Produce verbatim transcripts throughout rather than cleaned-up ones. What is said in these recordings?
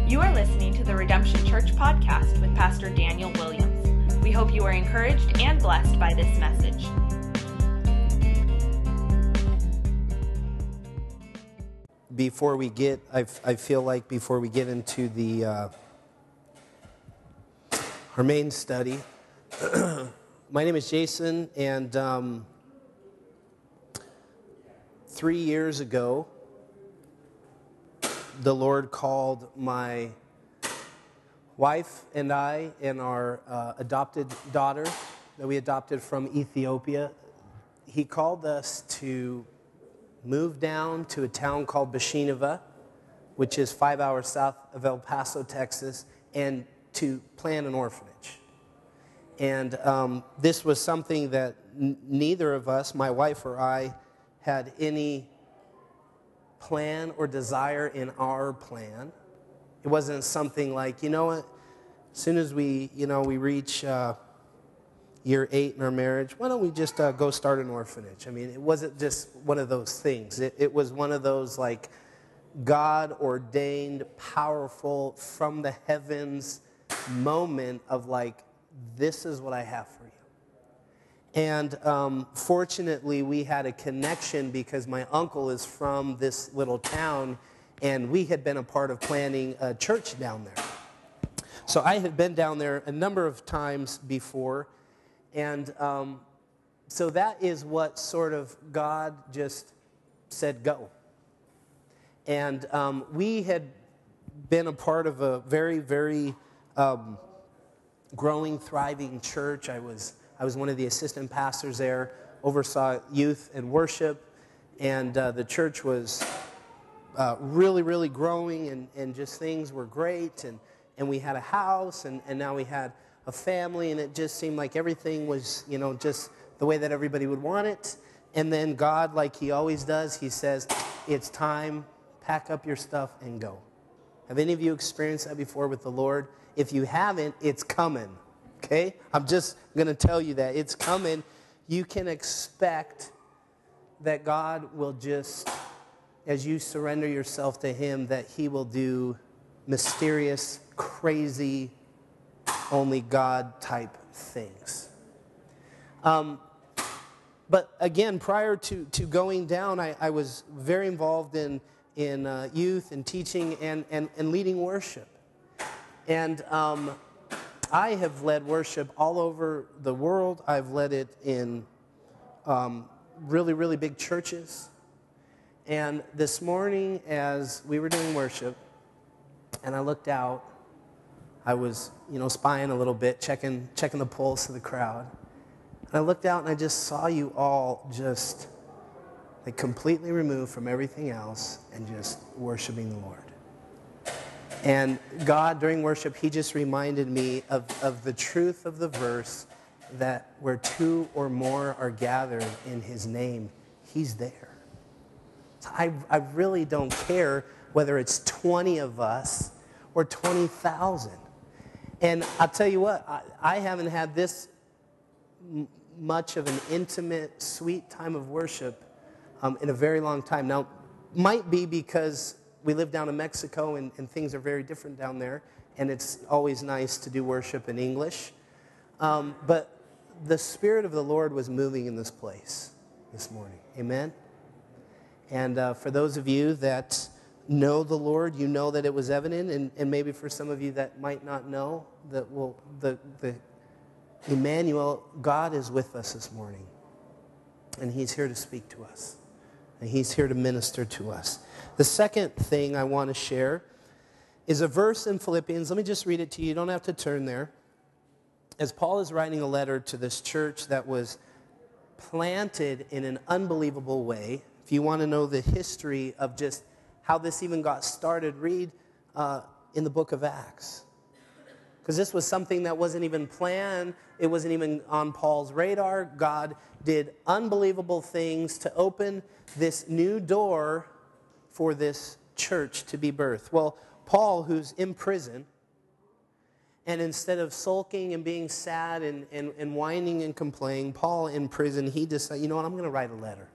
You are listening to the Redemption Church podcast with Pastor Daniel Williams. We hope you are encouraged and blessed by this message. Before we get, I, I feel like before we get into the uh, our main study, my name is Jason, and um, three years ago, the Lord called my wife and I and our uh, adopted daughter that we adopted from Ethiopia. He called us to move down to a town called Bashinava, which is five hours south of El Paso, Texas, and to plant an orphanage. And um, this was something that n- neither of us, my wife or I, had any plan or desire in our plan. It wasn't something like, you know what, as soon as we, you know, we reach uh, year eight in our marriage, why don't we just uh, go start an orphanage? I mean, it wasn't just one of those things. It, it was one of those like God-ordained, powerful, from the heavens moment of like, this is what I have for you. And um, fortunately, we had a connection because my uncle is from this little town, and we had been a part of planning a church down there. So I had been down there a number of times before, and um, so that is what sort of God just said, go. And um, we had been a part of a very, very um, growing, thriving church. I was I was one of the assistant pastors there, oversaw youth and worship, and uh, the church was uh, really, really growing, and, and just things were great, and, and we had a house, and, and now we had a family, and it just seemed like everything was, you know, just the way that everybody would want it. And then God, like he always does, he says, it's time, pack up your stuff and go. Have any of you experienced that before with the Lord? If you haven't, it's coming. Okay? I'm just going to tell you that. It's coming. You can expect that God will just, as you surrender yourself to him, that he will do mysterious, crazy, only God type things. Um, but again, prior to, to going down, I, I was very involved in, in uh, youth and teaching and, and, and leading worship. And um, I have led worship all over the world. I've led it in um, really, really big churches. And this morning, as we were doing worship, and I looked out, I was, you know, spying a little bit, checking, checking the pulse of the crowd. And I looked out, and I just saw you all just like completely removed from everything else and just worshiping the Lord. And God, during worship, he just reminded me of, of the truth of the verse that where two or more are gathered in his name, he's there. So I, I really don't care whether it's twenty of us or twenty thousand. And I'll tell you what, I, I haven't had this m- much of an intimate, sweet time of worship um, in a very long time. Now, might be because we live down in Mexico, and, and things are very different down there, and it's always nice to do worship in English. Um, but the Spirit of the Lord was moving in this place this morning. Amen? And uh, for those of you that know the Lord, you know that it was evident, and, and maybe for some of you that might not know, that well, the, the Emmanuel, God is with us this morning, and he's here to speak to us, and he's here to minister to us. The second thing I want to share is a verse in Philippians. Let me just read it to you. You don't have to turn there. As Paul is writing a letter to this church that was planted in an unbelievable way. If you want to know the history of just how this even got started, read uh, in the book of Acts. Because this was something that wasn't even planned. It wasn't even on Paul's radar. God did unbelievable things to open this new door for this church to be birthed. Well, Paul, who's in prison, and instead of sulking and being sad and, and, and whining and complaining, Paul in prison, he decided, you know what, I'm going to write a letter.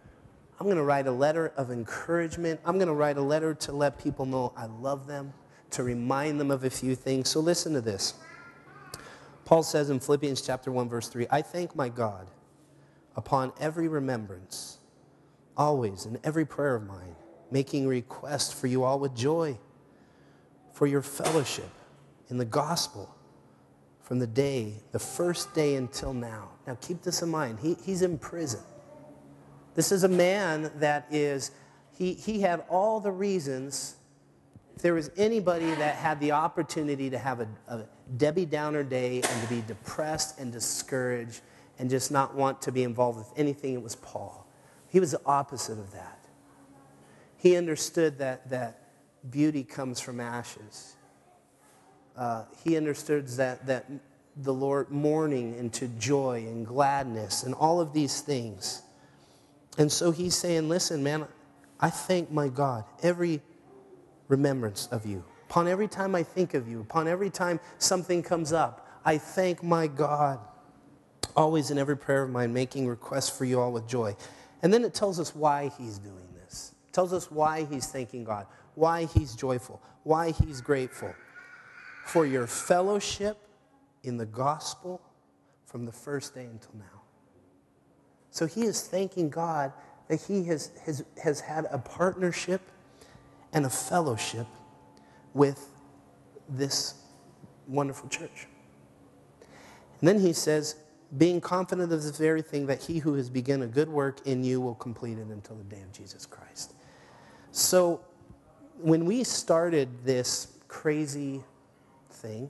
I'm going to write a letter of encouragement. I'm going to write a letter to let people know I love them, to remind them of a few things. So listen to this. Paul says in Philippians chapter one, verse three, I thank my God upon every remembrance, always in every prayer of mine, making request for you all with joy, for your fellowship in the gospel from the day, the first day until now. Now keep this in mind. He, he's in prison. This is a man that is, he, he had all the reasons. If there was anybody that had the opportunity to have a, a Debbie Downer day and to be depressed and discouraged and just not want to be involved with anything, it was Paul. He was the opposite of that. He understood that, that beauty comes from ashes. Uh, he understood that, that the Lord mourning into joy and gladness and all of these things. And so he's saying, listen, man, I thank my God every remembrance of you. Upon every time I think of you, upon every time something comes up, I thank my God. Always in every prayer of mine, making requests for you all with joy. And then it tells us why he's doing this. It tells us why he's thanking God, why he's joyful, why he's grateful. For your fellowship in the gospel from the first day until now. So he is thanking God that he has, has, has had a partnership and a fellowship with this wonderful church. And then he says, being confident of this very thing, that he who has begun a good work in you will complete it until the day of Jesus Christ. So when we started this crazy thing,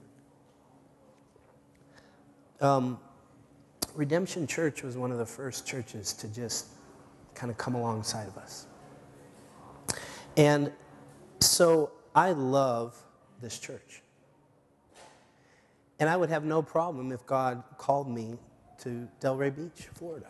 um, Redemption Church was one of the first churches to just kind of come alongside of us. And so I love this church. And I would have no problem if God called me to Delray Beach, Florida.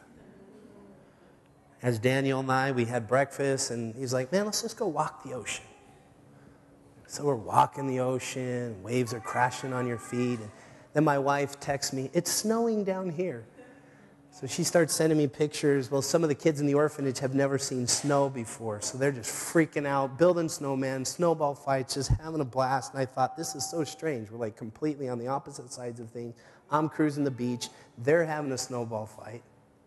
As Daniel and I, we had breakfast, and he's like, man, let's just go walk the ocean. So we're walking the ocean, waves are crashing on your feet, and then my wife texts me, it's snowing down here. So she starts sending me pictures. Well, some of the kids in the orphanage have never seen snow before, so they're just freaking out, building snowmen, snowball fights, just having a blast. And I thought, this is so strange. We're like completely on the opposite sides of things. I'm cruising the beach. They're having a snowball fight.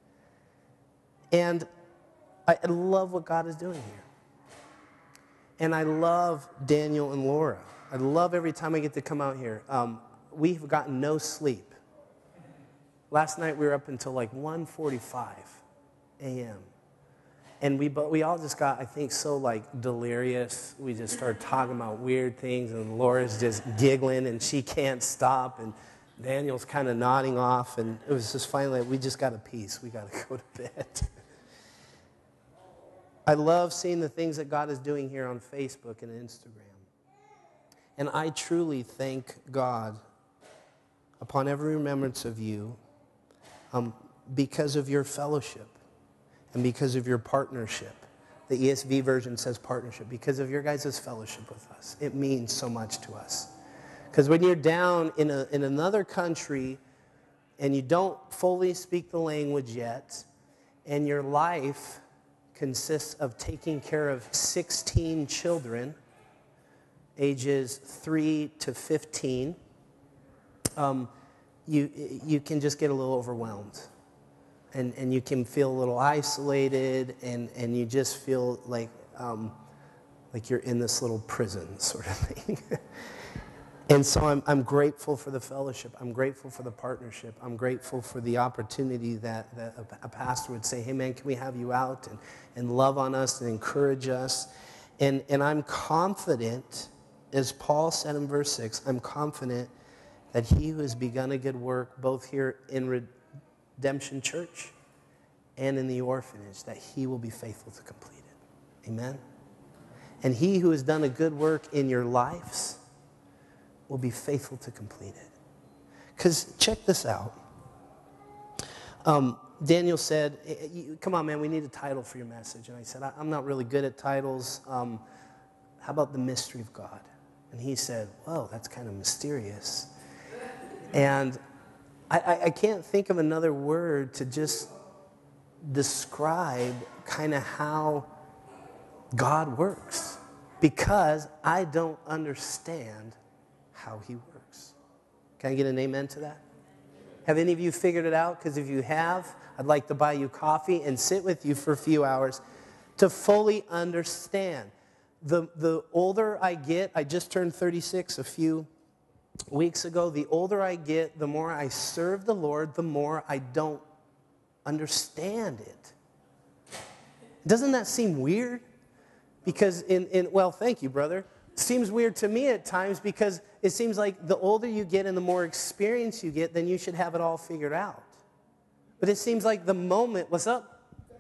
And I love what God is doing here. And I love Daniel and Laura. I love every time I get to come out here. Um, we've gotten no sleep. Last night we were up until like one forty-five a.m. And we we all just got, I think, so like delirious. We just started talking about weird things, and Laura's just giggling, and she can't stop, and Daniel's kind of nodding off, and it was just finally, we just got a piece. We got to go to bed. I love seeing the things that God is doing here on Facebook and Instagram. And I truly thank God upon every remembrance of you, Um, because of your fellowship and because of your partnership. The E S V version says partnership. Because of your guys' fellowship with us. It means so much to us. Because when you're down in, a, in another country and you don't fully speak the language yet, and your life consists of taking care of sixteen children, ages three to fifteen, um, You, you can just get a little overwhelmed, and, and you can feel a little isolated, and, and you just feel like, um, like you're in this little prison sort of thing. And so I'm, I'm grateful for the fellowship. I'm grateful for the partnership. I'm grateful for the opportunity that, that a, a pastor would say, hey, man, can we have you out and, and love on us and encourage us? And, and I'm confident, as Paul said in verse six, I'm confident that he who has begun a good work, both here in Redemption Church and in the orphanage, that he will be faithful to complete it. Amen? And he who has done a good work in your lives will be faithful to complete it. Because check this out. Um, Daniel said, come on, man, we need a title for your message. And I said, I'm not really good at titles. Um, how about the mystery of God? And he said, whoa, that's kind of mysterious. And I, I can't think of another word to just describe kind of how God works. because I don't understand how he works. Can I get an amen to that? Have any of you figured it out? Because if you have, I'd like to buy you coffee and sit with you for a few hours to fully understand. The, the older I get, I just turned thirty-six a few weeks ago. The older I get, the more I serve the Lord, the more I don't understand it. Doesn't that seem weird? Because in, in well, thank you, brother. It seems weird to me at times because it seems like the older you get and the more experience you get, then you should have it all figured out. But it seems like the moment, what's up?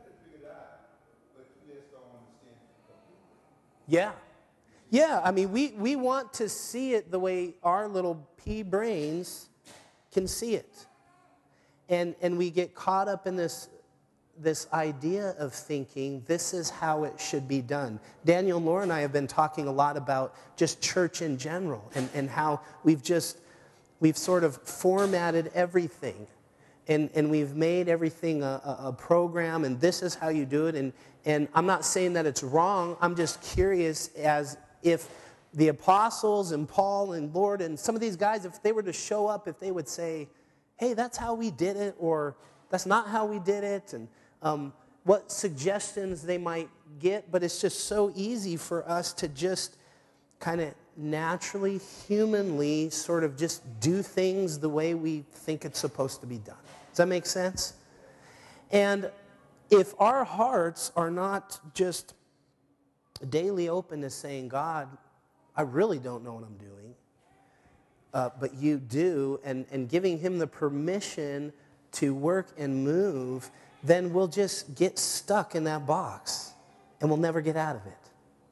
Yeah. Yeah, I mean, we, we want to see it the way our little pea brains can see it. And and we get caught up in this this idea of thinking this is how it should be done. Daniel, Laura, and I have been talking a lot about just church in general and, and how we've just, we've sort of formatted everything. And, and we've made everything a, a, a program, and this is how you do it. And, and I'm not saying that it's wrong. I'm just curious as if the apostles and Paul and Lord and some of these guys, if they were to show up, if they would say, hey, that's how we did it, or that's not how we did it, and um, what suggestions they might get. But it's just so easy for us to just kind of naturally, humanly, sort of just do things the way we think it's supposed to be done. Does that make sense? And if our hearts are not just daily open to saying, God, I really don't know what I'm doing, uh, but you do, and, and giving him the permission to work and move, then we'll just get stuck in that box, and we'll never get out of it.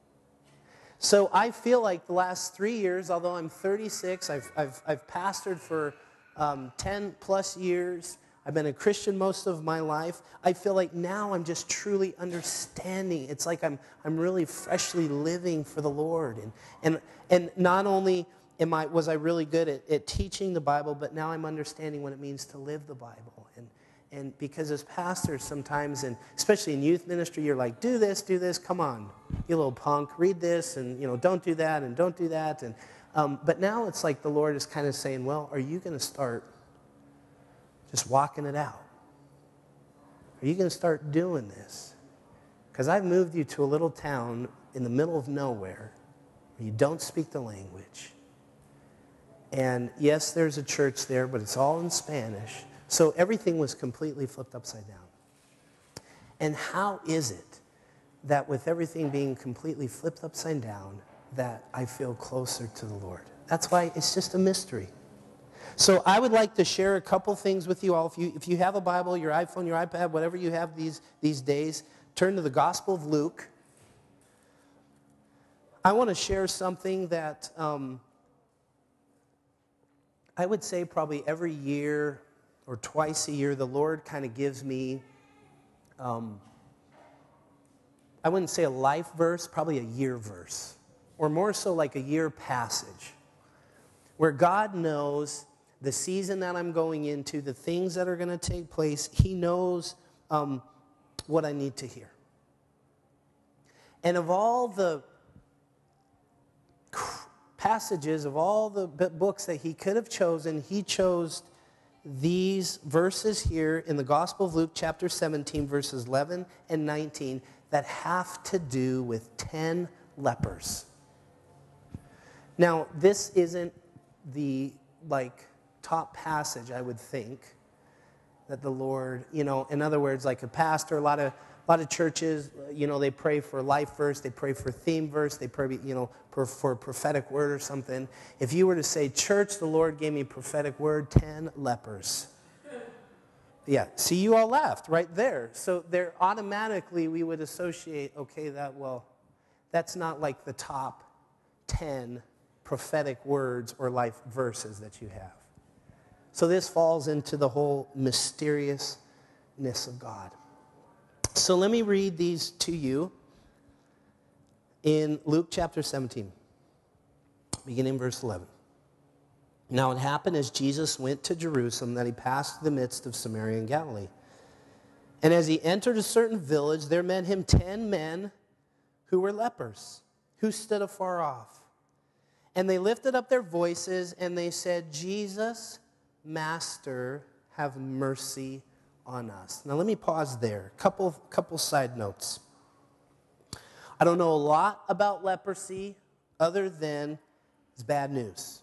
So I feel like the last three years, although I'm thirty-six, I've, I've, I've pastored for um, ten plus years, I've been a Christian most of my life, I feel like now I'm just truly understanding. It's like I'm, I'm really freshly living for the Lord. And, and, and not only am I, was I really good at, at teaching the Bible, but now I'm understanding what it means to live the Bible. And, and because as pastors sometimes, and especially in youth ministry, you're like, do this, do this, come on, you little punk, read this, and you know, don't do that, and don't do that. And um, but now it's like the Lord is kind of saying, well, are you going to start just walking it out? Are you going to start doing this? Because I've moved you to a little town in the middle of nowhere where you don't speak the language. And yes, there's a church there, but it's all in Spanish. So everything was completely flipped upside down. And how is it that with everything being completely flipped upside down, that I feel closer to the Lord? That's why it's just a mystery. So I would like to share a couple things with you all. If you, if you have a Bible, your iPhone, your iPad, whatever you have these, these days, turn to the Gospel of Luke. I want to share something that um, I would say probably every year or twice a year, the Lord kind of gives me, um, I wouldn't say a life verse, probably a year verse, or more so like a year passage, where God knows the season that I'm going into, the things that are going to take place. He knows um, what I need to hear. And of all the passages, of all the books that he could have chosen, he chose these verses here in the Gospel of Luke, chapter seventeen, verses eleven and nineteen, that have to do with ten lepers. Now, this isn't the, like, top passage, I would think, that the Lord, you know, in other words, like a pastor, a lot of a lot of churches, you know, they pray for a life verse, they pray for a theme verse, they pray, you know, for, for a prophetic word or something. If you were to say, church, the Lord gave me a prophetic word, ten lepers. Yeah, see, you all laughed right there. So there automatically we would associate, okay, that, well, that's not like the top ten prophetic words or life verses that you have. So this falls into the whole mysteriousness of God. So let me read these to you in Luke chapter seventeen, beginning in verse eleven. Now it happened as Jesus went to Jerusalem that he passed through the midst of Samaria and Galilee. And as he entered a certain village, there met him ten men who were lepers, who stood afar off. And they lifted up their voices and they said, Jesus, Master, have mercy on us. Now let me pause there. Couple, couple side notes. I don't know a lot about leprosy other than it's bad news.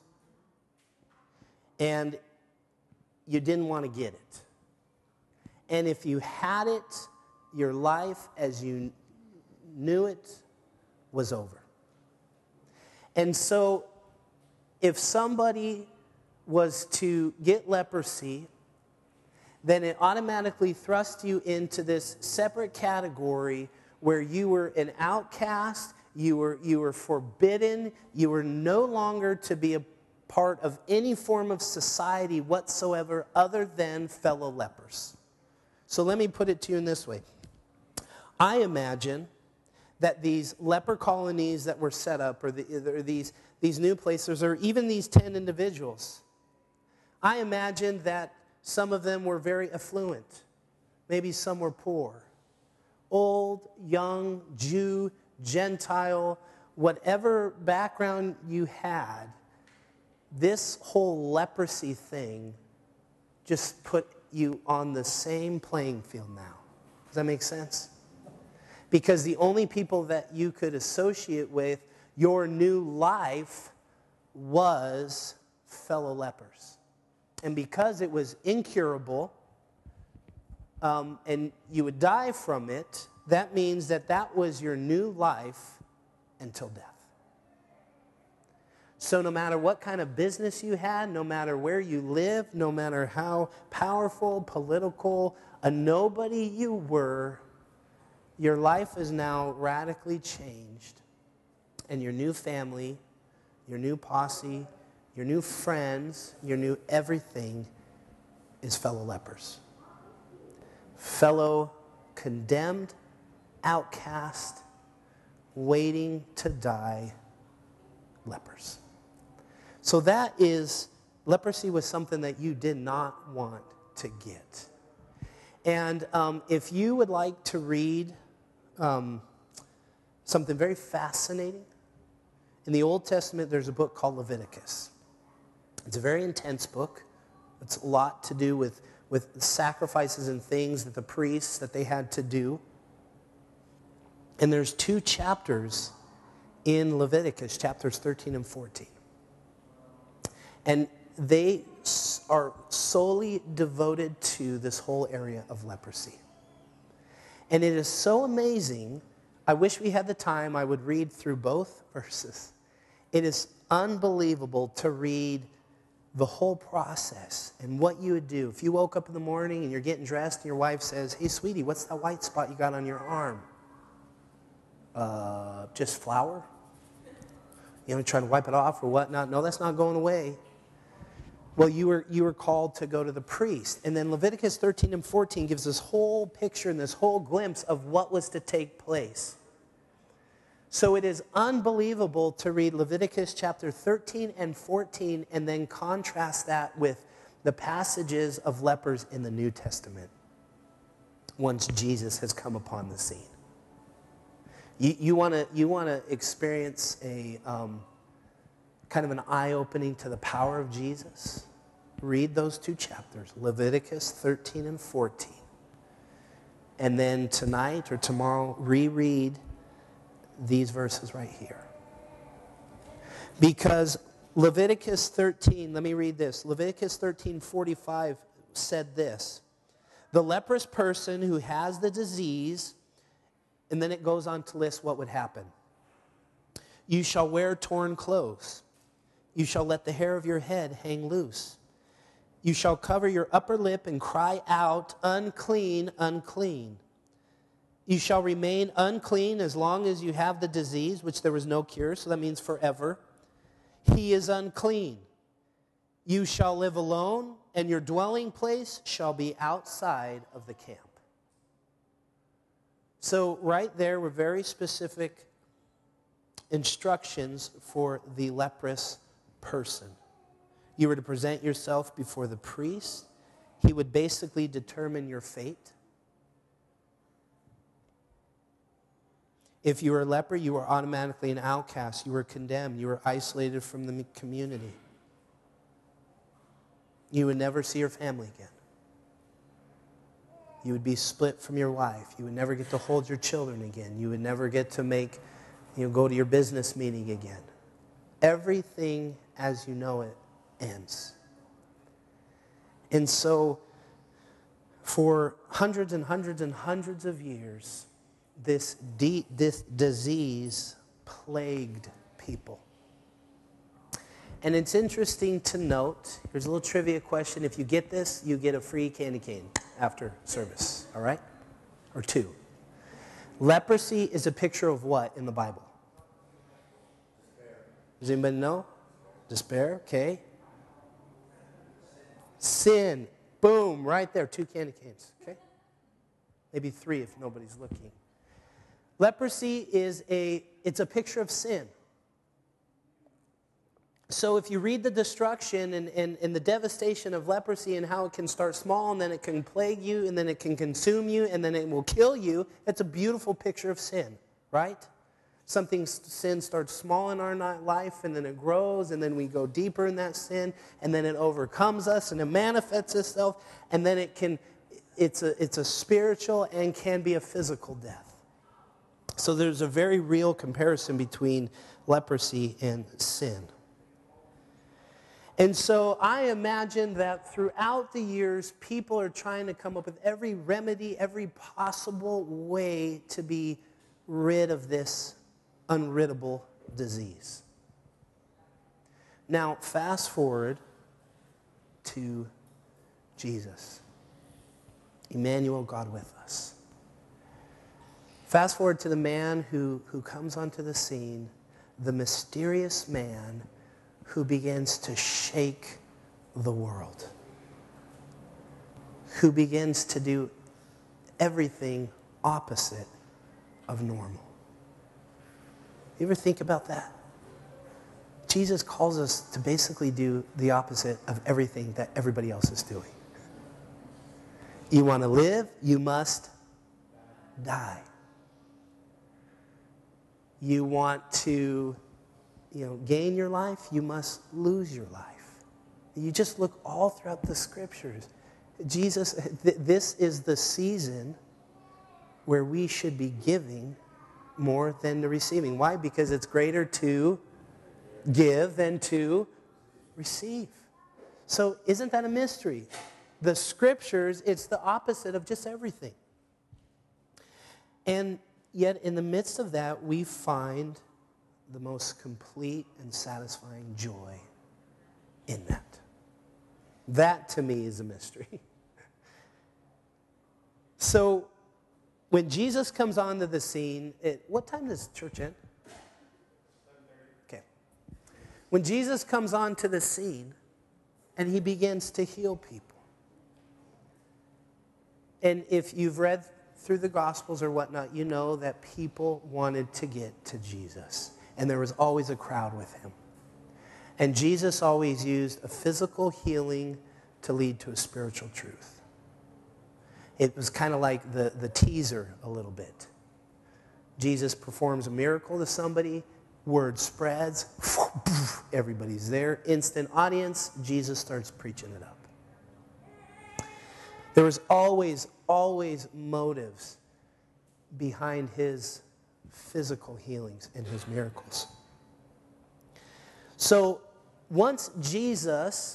And you didn't want to get it. And if you had it, your life as you knew it was over. And so if somebody was to get leprosy, then it automatically thrust you into this separate category where you were an outcast, you were, you were forbidden, you were no longer to be a part of any form of society whatsoever other than fellow lepers. So let me put it to you in this way. I imagine that these leper colonies that were set up, or, the, or these, these new places, or even these ten individuals, I imagine that some of them were very affluent. Maybe some were poor. Old, young, Jew, Gentile, whatever background you had, this whole leprosy thing just put you on the same playing field now. Does that make sense? Because the only people that you could associate with your new life was fellow lepers. And because it was incurable, um, and you would die from it, that means that that was your new life until death. So no matter what kind of business you had, no matter where you lived, no matter how powerful, political, a nobody you were, your life is now radically changed. And your new family, your new posse, your new friends, your new everything is fellow lepers. Fellow condemned, outcast, waiting to die lepers. So that is, leprosy was something that you did not want to get. And um, if you would like to read um, something very fascinating, in the Old Testament there's a book called Leviticus. It's a very intense book. It's a lot to do with, with sacrifices and things that the priests, that they had to do. And there's two chapters in Leviticus, chapters thirteen and fourteen. And they are solely devoted to this whole area of leprosy. And it is so amazing. I wish we had the time. I would read through both verses. It is unbelievable to read the whole process and what you would do. If you woke up in the morning and you're getting dressed and your wife says, "Hey, sweetie, what's that white spot you got on your arm?" Uh, just flour? You know, trying to wipe it off or whatnot? No, that's not going away. Well, you were, you were called to go to the priest. And then Leviticus thirteen and fourteen gives this whole picture and this whole glimpse of what was to take place. So it is unbelievable to read Leviticus chapter thirteen and fourteen and then contrast that with the passages of lepers in the New Testament once Jesus has come upon the scene. You, you want to you want to experience a um, kind of an eye-opening to the power of Jesus? Read those two chapters, Leviticus thirteen and fourteen. And then tonight or tomorrow, reread these verses right here. Because Leviticus thirteen, let me read this. Leviticus thirteen forty-five said this: the leprous person who has the disease, and then it goes on to list what would happen. You shall wear torn clothes. You shall let the hair of your head hang loose. You shall cover your upper lip and cry out, unclean, unclean. You shall remain unclean as long as you have the disease, which there was no cure, so that means forever. He is unclean. You shall live alone, and your dwelling place shall be outside of the camp. So right there were very specific instructions for the leprous person. You were to present yourself before the priest. He would basically determine your fate. If you were a leper, you were automatically an outcast. You were condemned. You were isolated from the community. You would never see your family again. You would be split from your wife. You would never get to hold your children again. You would never get to make, you know, go to your business meeting again. Everything as you know it ends. And so, for hundreds and hundreds and hundreds of years, this, de- this disease plagued people. And it's interesting to note, here's a little trivia question. If you get this, you get a free candy cane after service, all right? Or two. Leprosy is a picture of what in the Bible? Despair. Does anybody know? Despair, okay. Sin, boom, right there, two candy canes, okay? Maybe three if nobody's looking. Leprosy is a, it's a picture of sin. So if you read the destruction and, and, and the devastation of leprosy and how it can start small and then it can plague you and then it can consume you and then it will kill you, it's a beautiful picture of sin, right? Something, sin starts small in our life and then it grows and then we go deeper in that sin and then it overcomes us and it manifests itself and then it can, it's a, it's a spiritual and can be a physical death. So there's a very real comparison between leprosy and sin. And so I imagine that throughout the years, people are trying to come up with every remedy, every possible way to be rid of this unriddable disease. Now, fast forward to Jesus. Emmanuel, God with us. Fast forward to the man who, who comes onto the scene, the mysterious man who begins to shake the world, who begins to do everything opposite of normal. You ever think about that? Jesus calls us to basically do the opposite of everything that everybody else is doing. You want to live, you must die. You want to, you know, gain your life, you must lose your life. You just look all throughout the scriptures. Jesus, th- this is the season where we should be giving more than to receiving. Why? Because it's greater to give than to receive. So isn't that a mystery? The scriptures, it's the opposite of just everything. And yet in the midst of that, we find the most complete and satisfying joy in that. That to me is a mystery. So when Jesus comes onto the scene, it, what time does church end? Okay. When Jesus comes onto the scene and he begins to heal people. And if you've read through the Gospels or whatnot, you know that people wanted to get to Jesus. And there was always a crowd with him. And Jesus always used a physical healing to lead to a spiritual truth. It was kind of like the, the teaser a little bit. Jesus performs a miracle to somebody, word spreads, everybody's there, instant audience, Jesus starts preaching it up. There was always, always motives behind his physical healings and his miracles. So once Jesus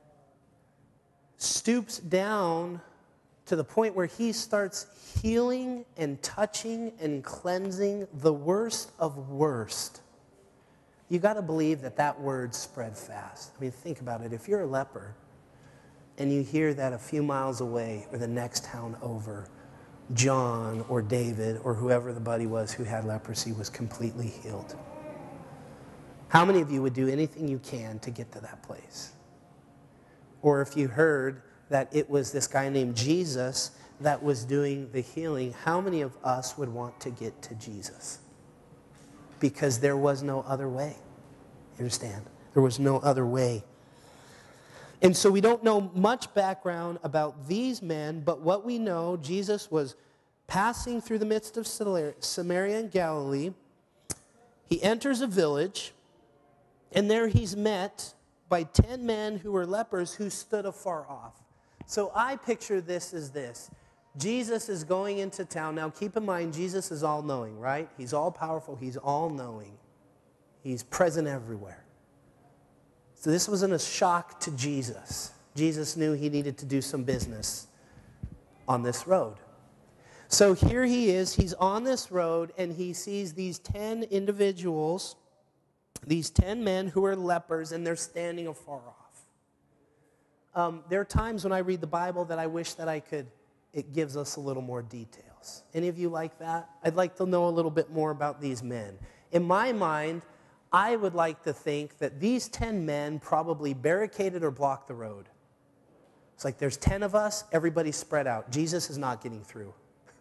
stoops down to the point where he starts healing and touching and cleansing the worst of worst, you got to believe that that word spread fast. I mean, think about it. If you're a leper and you hear that a few miles away or the next town over, John or David or whoever the buddy was who had leprosy was completely healed. How many of you would do anything you can to get to that place? Or if you heard that it was this guy named Jesus that was doing the healing, how many of us would want to get to Jesus? Because there was no other way. You understand? There was no other way. And so we don't know much background about these men, but what we know, Jesus was passing through the midst of Samaria and Galilee, he enters a village, and there he's met by ten men who were lepers who stood afar off. So I picture this as this. Jesus is going into town. Now keep in mind, Jesus is all-knowing, right? He's all-powerful. He's all-knowing. He's present everywhere. So this wasn't a shock to Jesus. Jesus knew he needed to do some business on this road. So here he is. He's on this road, and he sees these ten individuals, these ten men who are lepers, and they're standing afar off. Um, there are times when I read the Bible that I wish that I could, it gives us a little more details. Any of you like that? I'd like to know a little bit more about these men. In my mind, I would like to think that these ten men probably barricaded or blocked the road. It's like there's ten of us, everybody's spread out. Jesus is not getting through.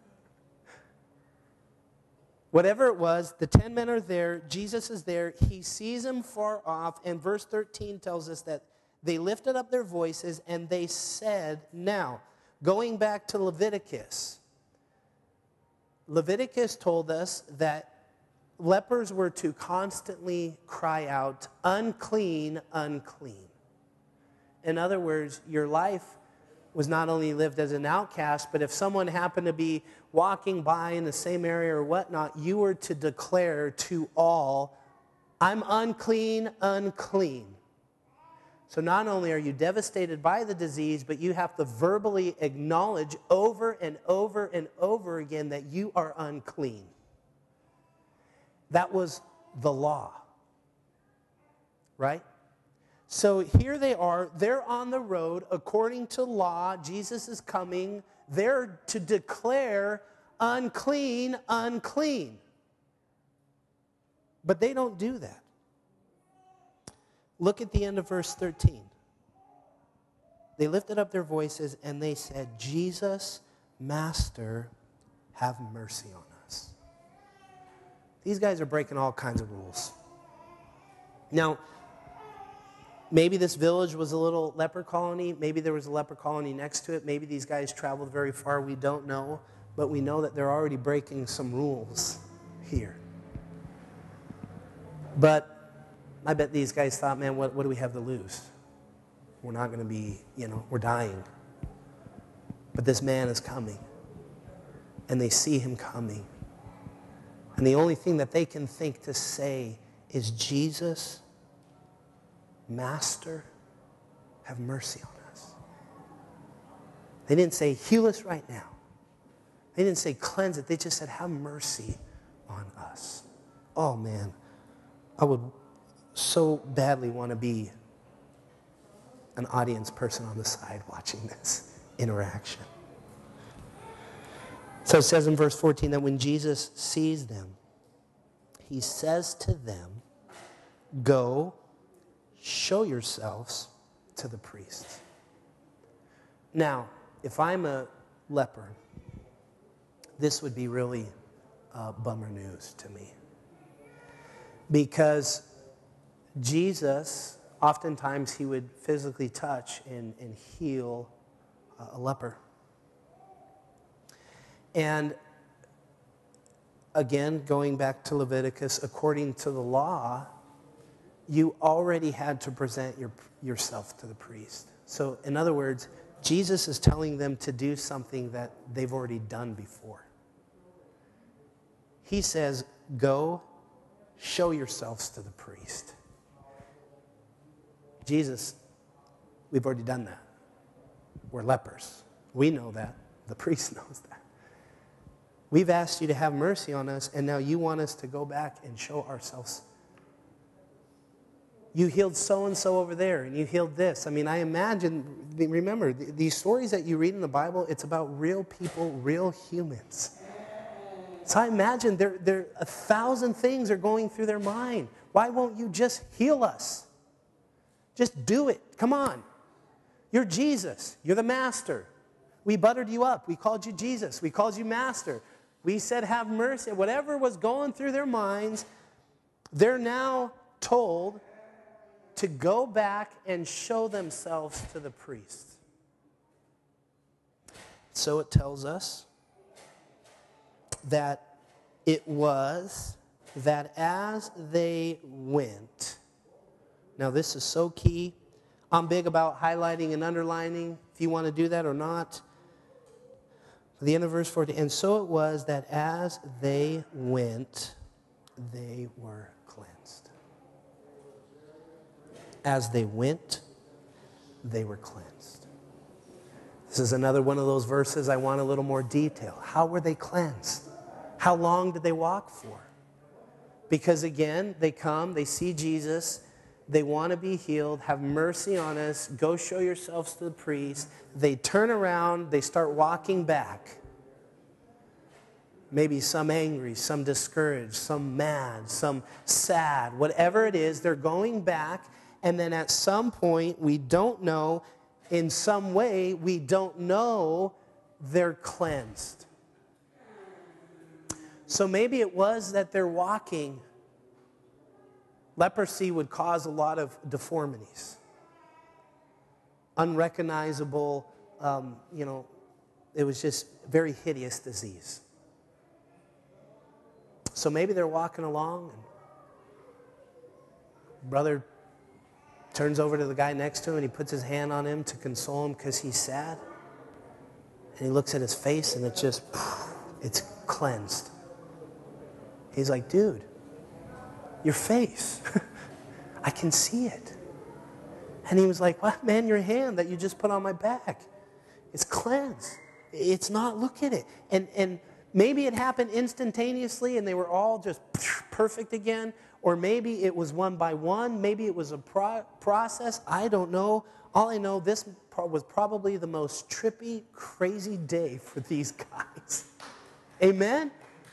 Whatever it was, the ten men are there, Jesus is there, he sees them far off, and verse thirteen tells us that they lifted up their voices and they said, now, going back to Leviticus, Leviticus told us that lepers were to constantly cry out, unclean, unclean. In other words, your life was not only lived as an outcast, but if someone happened to be walking by in the same area or whatnot, you were to declare to all, I'm unclean, unclean. So not only are you devastated by the disease, but you have to verbally acknowledge over and over and over again that you are unclean. That was the law, right? So here they are, they're on the road, according to law, Jesus is coming, they're to declare unclean, unclean. But they don't do that. Look at the end of verse thirteen. They lifted up their voices and they said, Jesus, Master, have mercy on us. These guys are breaking all kinds of rules. Now, maybe this village was a little leper colony. Maybe there was a leper colony next to it. Maybe these guys traveled very far. We don't know. But we know that they're already breaking some rules here. But I bet these guys thought, man, what, what do we have to lose? We're not going to be, you know, we're dying. But this man is coming. And they see him coming. And the only thing that they can think to say is, Jesus, Master, have mercy on us. They didn't say, heal us right now. They didn't say, cleanse it. They just said, have mercy on us. Oh, man. I would so badly want to be an audience person on the side watching this interaction. So it says in verse fourteen that when Jesus sees them, he says to them, go, show yourselves to the priests. Now, if I'm a leper, this would be really uh, bummer news to me. Because Jesus, oftentimes he would physically touch and, and heal uh, a leper. And again, going back to Leviticus, according to the law, you already had to present your, yourself to the priest. So in other words, Jesus is telling them to do something that they've already done before. He says, go, show yourselves to the priest. Jesus, we've already done that. We're lepers. We know that. The priest knows that. We've asked you to have mercy on us, and now you want us to go back and show ourselves. You healed so-and-so over there, and you healed this. I mean, I imagine, remember, these stories that you read in the Bible, it's about real people, real humans. So I imagine there, there, a thousand things are going through their mind. Why won't you just heal us? Just do it. Come on. You're Jesus. You're the master. We buttered you up. We called you Jesus. We called you master. We said have mercy. Whatever was going through their minds, they're now told to go back and show themselves to the priest. So it tells us that it was that as they went, now this is so key. I'm big about highlighting and underlining, if you want to do that or not. The end of verse fourteen, and so it was that as they went, they were cleansed. As they went, they were cleansed. This is another one of those verses I want a little more detail. How were they cleansed? How long did they walk for? Because again, they come, they see Jesus, they want to be healed, have mercy on us, go show yourselves to the priest. They turn around, they start walking back. Maybe some angry, some discouraged, some mad, some sad. Whatever it is, they're going back. And then at some point, we don't know, in some way, we don't know they're cleansed. So maybe it was that they're walking. Leprosy would cause a lot of deformities. Unrecognizable, um, you know, it was just very hideous disease. So maybe they're walking along and brother turns over to the guy next to him and he puts his hand on him to console him because he's sad. And he looks at his face and it's just, it's cleansed. He's like, dude, your face, I can see it. And he was like, what, man, your hand that you just put on my back, it's cleansed. It's not, look at it. And, and maybe it happened instantaneously and they were all just perfect again. Or maybe it was one by one. Maybe it was a pro- process. I don't know. All I know, this was probably the most trippy, crazy day for these guys. Amen?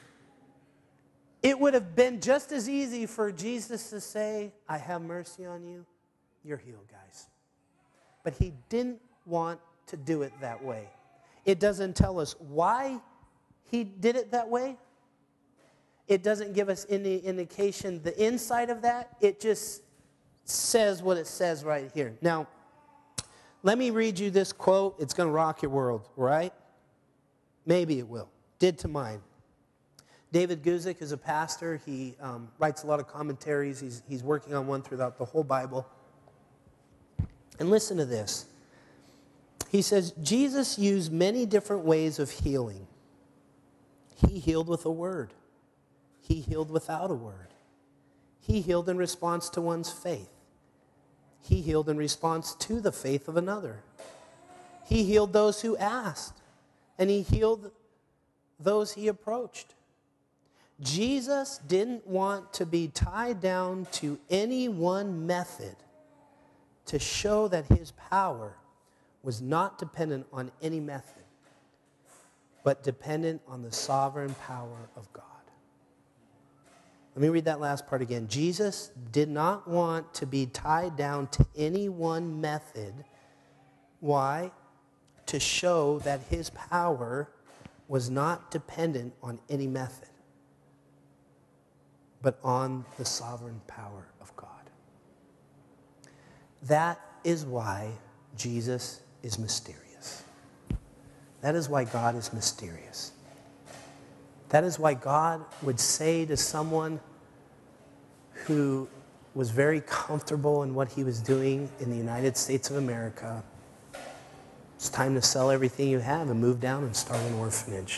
It would have been just as easy for Jesus to say, I have mercy on you. You're healed, guys. But he didn't want to do it that way. It doesn't tell us why he did it that way. It doesn't give us any indication the inside of that. It just says what it says right here. Now, let me read you this quote. It's going to rock your world, right? Maybe it will. Did to mine. David Guzik is a pastor. He um, writes a lot of commentaries. He's, he's working on one throughout the whole Bible. And listen to this. He says, Jesus used many different ways of healing. He healed with a word. He healed without a word. He healed in response to one's faith. He healed in response to the faith of another. He healed those who asked, and he healed those he approached. Jesus didn't want to be tied down to any one method to show that his power was not dependent on any method, but dependent on the sovereign power of God. Let me read that last part again. Jesus did not want to be tied down to any one method. Why? To show that his power was not dependent on any method, but on the sovereign power of God. That is why Jesus is mysterious. That is why God is mysterious. That is why God would say to someone who was very comfortable in what he was doing in the United States of America, it's time to sell everything you have and move down and start an orphanage.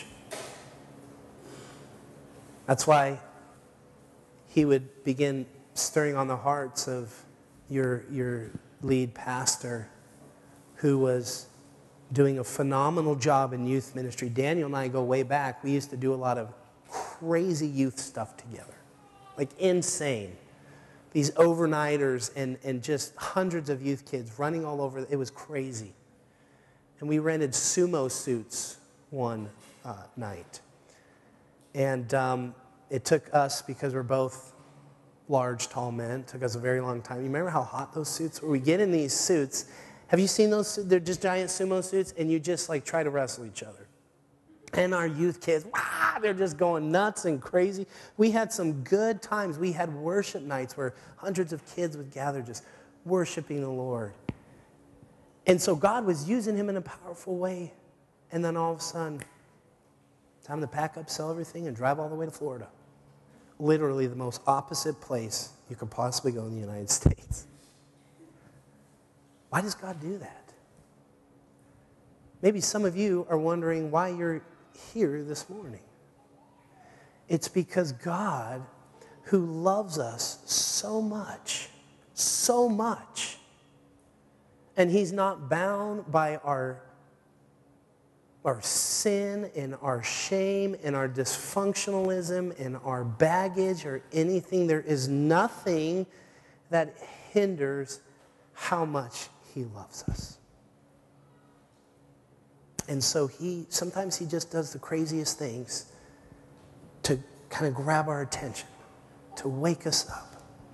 That's why he would begin stirring on the hearts of your, your lead pastor, who was doing a phenomenal job in youth ministry. Daniel and I go way back. We used to do a lot of crazy youth stuff together, like insane. These overnighters and, and just hundreds of youth kids running all over. It was crazy. And we rented sumo suits one uh, night. And um, it took us, because we're both large, tall men, it took us a very long time. You remember how hot those suits were? We get in these suits. Have you seen those? They're just giant sumo suits, and you just like try to wrestle each other. And our youth kids, wow, they're just going nuts and crazy. We had some good times. We had worship nights where hundreds of kids would gather just worshiping the Lord. And so God was using him in a powerful way. And then all of a sudden, Time to pack up, sell everything, and drive all the way to Florida. Literally the most opposite place you could possibly go in the United States. Why does God do that? Maybe some of you are wondering why you're here this morning. It's because God, who loves us so much, so much, and he's not bound by our, our sin and our shame and our dysfunctionalism and our baggage or anything. There is nothing that hinders how much he loves us. And so he, sometimes he just does the craziest things to kind of grab our attention, to wake us up.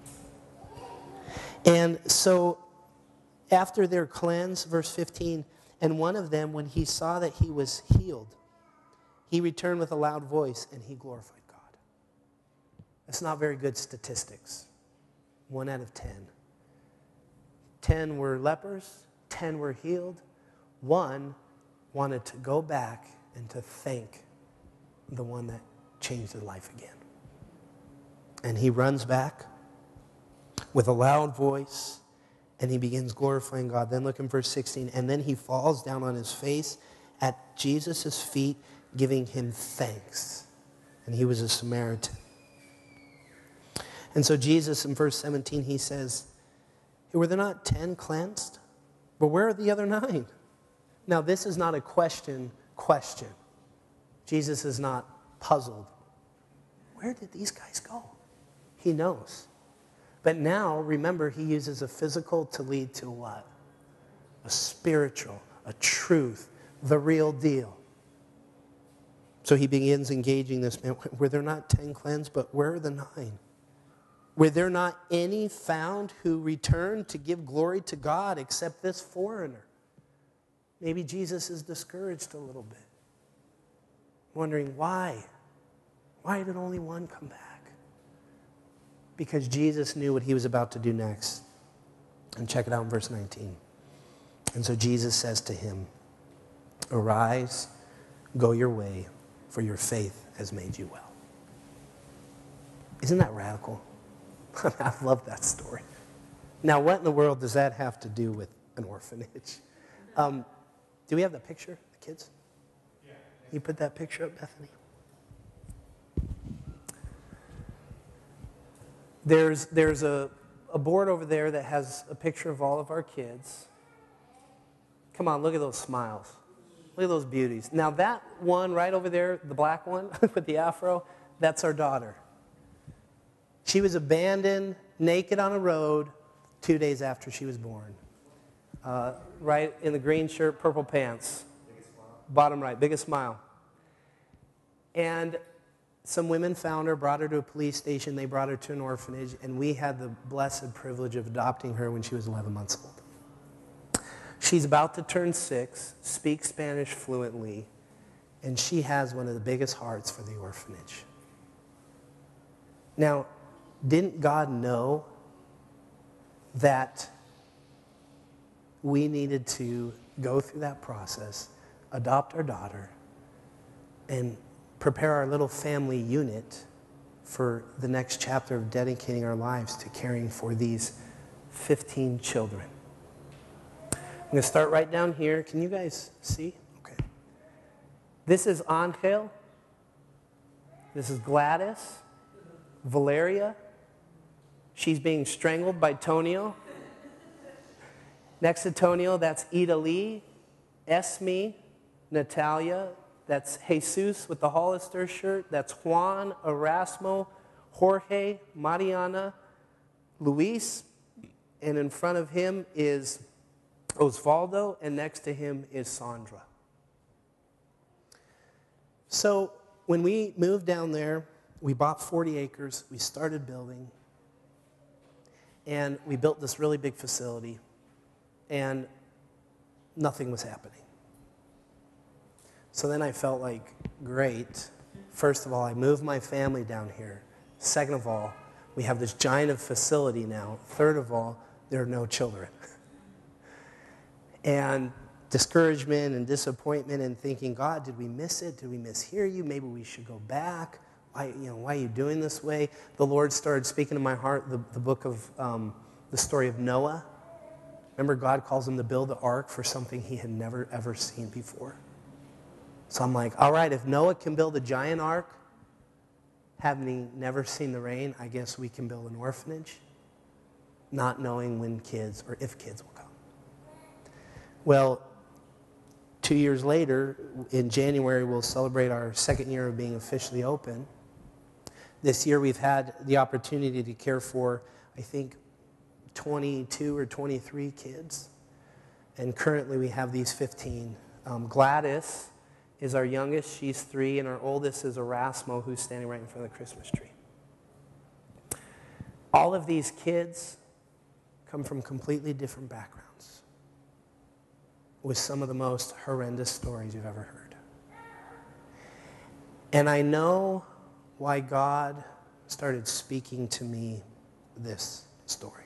And so after they're cleansed, verse fifteen, and one of them, when he saw that he was healed, he returned with a loud voice and he glorified God. That's not very good statistics. One out of ten. Ten were lepers, ten were healed. One wanted to go back and to thank the one that changed his life again. And he runs back with a loud voice, and he begins glorifying God. Then look in verse sixteen, and then he falls down on his face at Jesus' feet, giving him thanks. And he was a Samaritan. And so Jesus, in verse seventeen, he says, were there not ten cleansed? But where are the other nine? Now, this is not a question question. Jesus is not puzzled. Where did these guys go? He knows. But now, remember, he uses a physical to lead to what? A spiritual, a truth, the real deal. So he begins engaging this man. Were there not ten cleansed? But where are the nine? Were there not any found who returned to give glory to God except this foreigner? Maybe Jesus is discouraged a little bit, wondering why? Why did only one come back? Because Jesus knew what he was about to do next. And check it out in verse nineteen. And so Jesus says to him, arise, go your way, for your faith has made you well. Isn't that radical? I love that story. Now, what in the world does that have to do with an orphanage? Um, do we have the picture, the kids? Yeah. You put that picture up, Bethany? There's, there's a, a board over there that has a picture of all of our kids. Come on, look at those smiles. Look at those beauties. Now, that one right over there, the black one with the afro, that's our daughter. She was abandoned, naked on a road, two days after she was born. Uh, right in the green shirt, purple pants. Bottom right, biggest smile. And some women found her, brought her to a police station. They brought her to an orphanage, and we had the blessed privilege of adopting her when she was eleven months old. She's about to turn six, speaks Spanish fluently, and she has one of the biggest hearts for the orphanage. Now, didn't God know that we needed to go through that process, adopt our daughter, and prepare our little family unit for the next chapter of dedicating our lives to caring for these fifteen children? I'm going to start right down here. Can you guys see? Okay. This is Angel. This is Gladys. Valeria. She's being strangled by Tonio. Next to Tonio, that's Ida Lee, Esme, Natalia. That's Jesus with the Hollister shirt. That's Juan, Erasmo, Jorge, Mariana, Luis. And in front of him is Osvaldo, and next to him is Sandra. So when we moved down there, we bought forty acres. We started building. And we built this really big facility. And nothing was happening. So then I felt like, great. First of all, I moved my family down here. Second of all, we have this giant facility now. Third of all, there are no children. And discouragement and disappointment and thinking, God, did we miss it? Did we mishear you? Maybe we should go back. Why, you know, why are you doing this way? The Lord started speaking to my heart, the, the book of, um, the story of Noah. Remember, God calls him to build the ark for something he had never, ever seen before. So I'm like, all right, if Noah can build a giant ark, having never seen the rain, I guess we can build an orphanage, not knowing when kids or if kids will come. Well, two years later, in January, we'll celebrate our second year of being officially open. This year, we've had the opportunity to care for, I think, twenty-two or twenty-three kids. And currently, we have these fifteen. Um, Gladys is our youngest. She's three. And our oldest is Erasmo, who's standing right in front of the Christmas tree. All of these kids come from completely different backgrounds, with some of the most horrendous stories you've ever heard. And I know why God started speaking to me this story.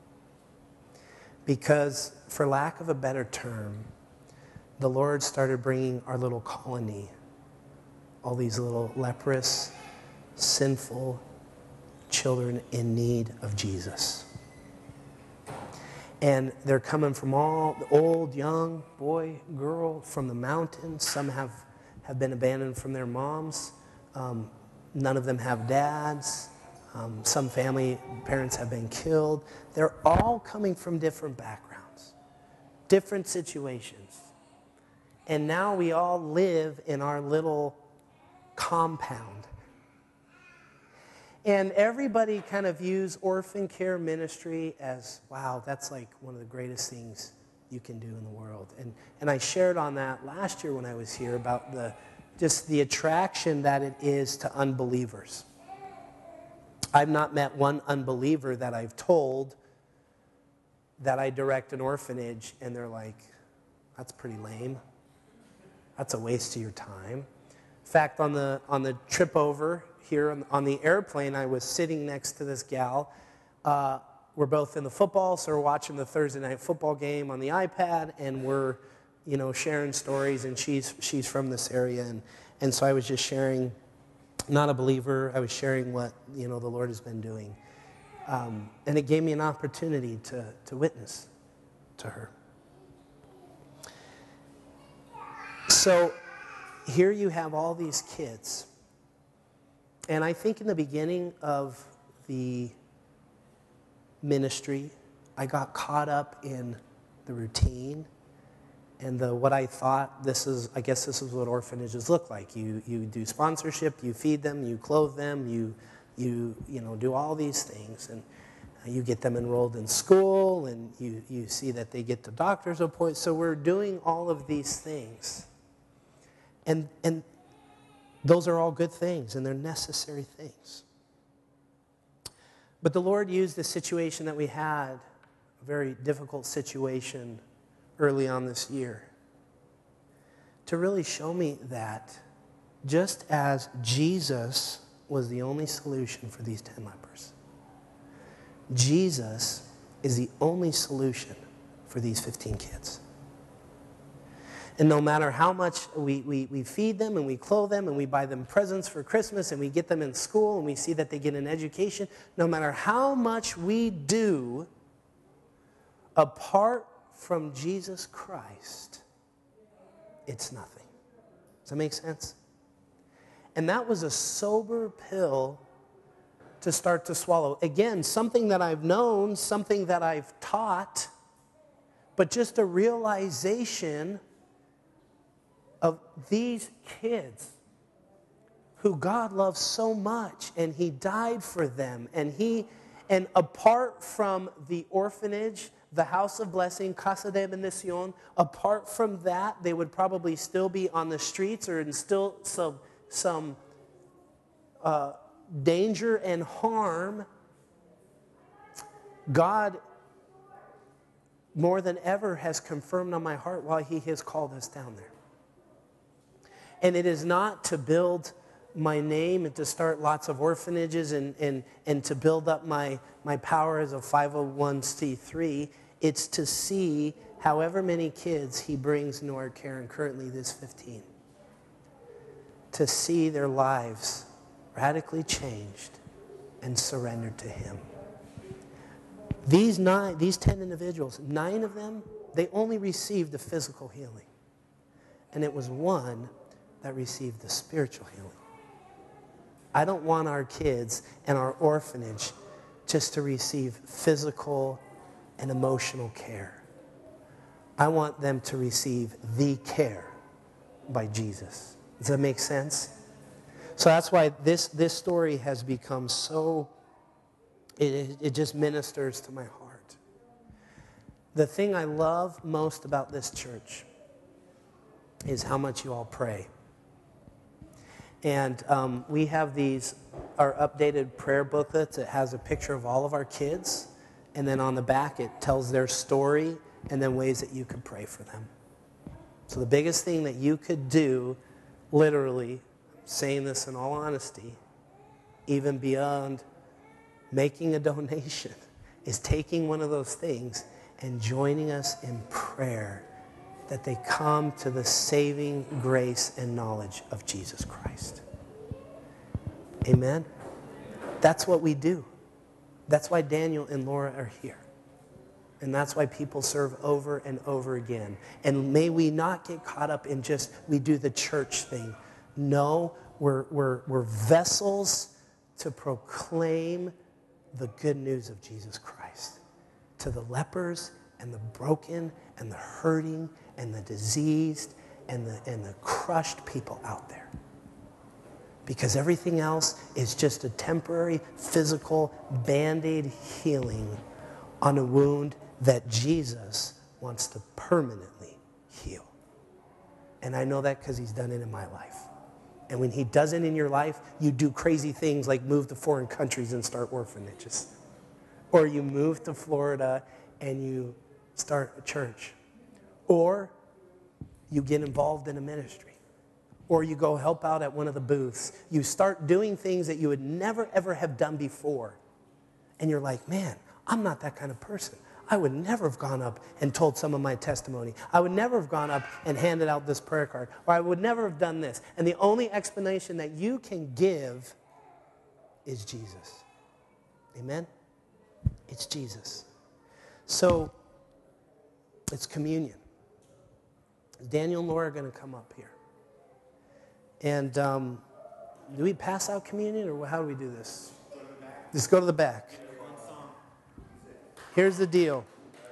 Because, for lack of a better term, the Lord started bringing our little colony, all these little leprous, sinful children in need of Jesus. And they're coming from all, old, young, boy, girl, from the mountains. Some have, have been abandoned from their moms. Um, none of them have dads. Um, some family parents have been killed. They're all coming from different backgrounds, different situations. And now we all live in our little compound. And everybody kind of views orphan care ministry as, wow, that's like one of the greatest things you can do in the world. And, and I shared on that last year when I was here about the just the attraction that it is to unbelievers. I've not met one unbeliever that I've told that I direct an orphanage, and they're like, that's pretty lame. That's a waste of your time. In fact, on the, on the trip over here on, on the airplane, I was sitting next to this gal. Uh, we're both in the football, so we're watching the Thursday night football game on the iPad, and we're, you know, sharing stories, and she's she's from this area, and, and so I was just sharing, not a believer, I was sharing what, you know, the Lord has been doing. Um, and it gave me an opportunity to, to witness to her. So here you have all these kids. And I think in the beginning of the ministry, I got caught up in the routine and the what I thought this is, I guess this is what orphanages look like. You you do sponsorship, you feed them, you clothe them, you you you know do all these things, and you get them enrolled in school, and you you see that they get to doctor's appointments. So we're doing all of these things, and and those are all good things, and they're necessary things. But the Lord used the situation that we had, a very difficult situation early on this year, to really show me that just as Jesus was the only solution for these ten lepers, Jesus is the only solution for these fifteen kids. And no matter how much we, we, we feed them and we clothe them and we buy them presents for Christmas and we get them in school and we see that they get an education, no matter how much we do, apart from Jesus Christ, it's nothing. Does that make sense? And that was a sober pill to start to swallow. Again, something that I've known, something that I've taught, but just a realization of these kids who God loves so much, and He died for them, and He, and apart from the orphanage, the house of blessing, Casa de Bendición, apart from that, they would probably still be on the streets or in still some some uh, danger and harm. God, more than ever, has confirmed on my heart why He has called us down there. And it is not to build my name and to start lots of orphanages and, and, and to build up my, my power as a five oh one c three. It's to see however many kids he brings into our care, and currently this fifteen, to see their lives radically changed and surrendered to him. These nine, these ten individuals, nine of them, they only received the physical healing. And it was one that received the spiritual healing. I don't want our kids and our orphanage just to receive physical and emotional care. I want them to receive the care by Jesus. Does that make sense? So that's why this, this story has become so, it, it just ministers to my heart. The thing I love most about this church is how much you all pray. And um, we have these, our updated prayer booklets. It has a picture of all of our kids. And then on the back, it tells their story and then ways that you could pray for them. So the biggest thing that you could do, literally, saying this in all honesty, even beyond making a donation, is taking one of those things and joining us in prayer that they come to the saving grace and knowledge of Jesus Christ. Amen? That's what we do. That's why Daniel and Laura are here. And that's why people serve over and over again. And may we not get caught up in just, we do the church thing. No, we're, we're, we're vessels to proclaim the good news of Jesus Christ to the lepers and the broken and the hurting and the diseased and the, and the crushed people out there. Because everything else is just a temporary physical Band-Aid healing on a wound that Jesus wants to permanently heal. And I know that because he's done it in my life. And when he does it in your life, you do crazy things like move to foreign countries and start orphanages. Or you move to Florida and you start a church. Or you get involved in a ministry. Or you go help out at one of the booths. You start doing things that you would never, ever have done before. And you're like, man, I'm not that kind of person. I would never have gone up and told some of my testimony. I would never have gone up and handed out this prayer card. Or I would never have done this. And the only explanation that you can give is Jesus. Amen? It's Jesus. So, it's communion. Daniel and Laura are going to come up here. And um, do we pass out communion, or how do we do this? Just go to the back. Here's the deal.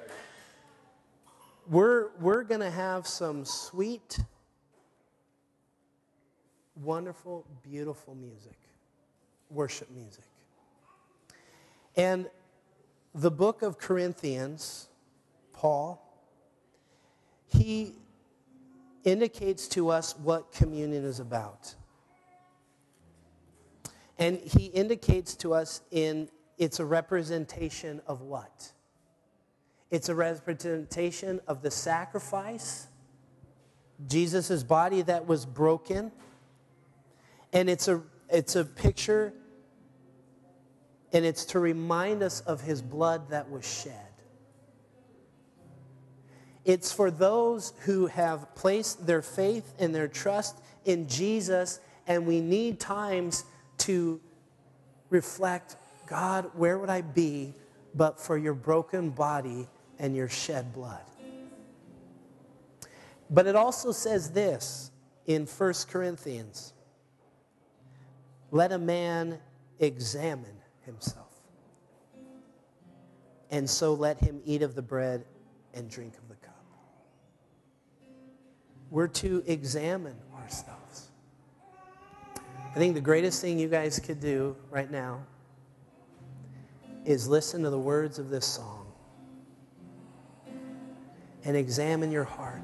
We're, we're going to have some sweet, wonderful, beautiful music, worship music. And the book of Corinthians, Paul, he indicates to us what communion is about. And he indicates to us in it's a representation of what? It's a representation of the sacrifice, Jesus' body that was broken. And it's a, it's a picture, and it's to remind us of his blood that was shed. It's for those who have placed their faith and their trust in Jesus, and we need times to reflect, God, where would I be but for your broken body and your shed blood? But it also says this in First Corinthians, let a man examine himself, and so let him eat of the bread and drink of the cup. We're to examine ourselves. I think the greatest thing you guys could do right now is listen to the words of this song and examine your heart.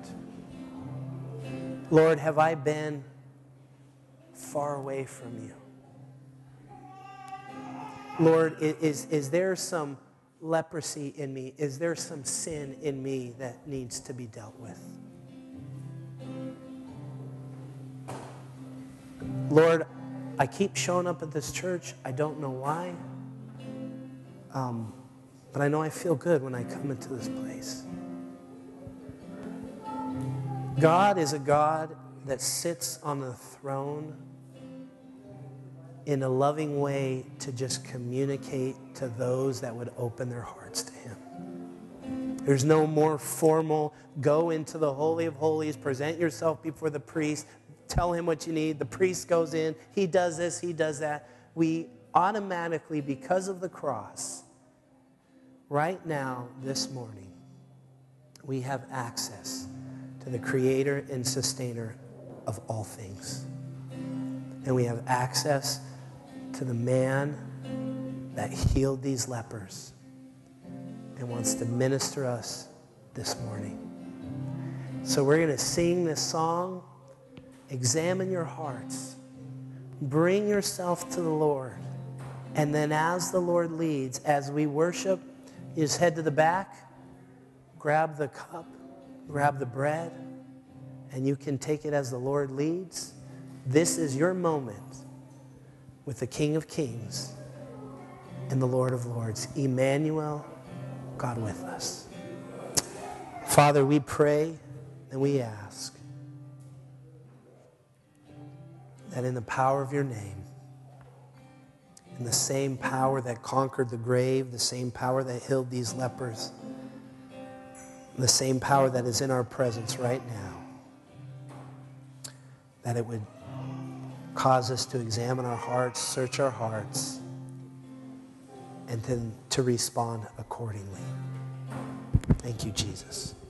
Lord, have I been far away from you? Lord, is, is there some leprosy in me? Is there some sin in me that needs to be dealt with? Lord, I keep showing up at this church. I don't know why. Um, but I know I feel good when I come into this place. God is a God that sits on the throne in a loving way to just communicate to those that would open their hearts to him. There's no more formal, go into the Holy of Holies, present yourself before the priest, tell him what you need. The priest goes in, he does this, he does that. We automatically, because of the cross, right now, this morning, we have access to the creator and sustainer of all things. And we have access to the man that healed these lepers and wants to minister us this morning. So we're going to sing this song. Examine your hearts. Bring yourself to the Lord. And then as the Lord leads, as we worship, you just head to the back, grab the cup, grab the bread, and you can take it as the Lord leads. This is your moment with the King of Kings and the Lord of Lords, Emmanuel, God with us. Father, we pray and we ask that in the power of your name, in the same power that conquered the grave, the same power that healed these lepers, the same power that is in our presence right now, that it would cause us to examine our hearts, search our hearts, and then to respond accordingly. Thank you, Jesus.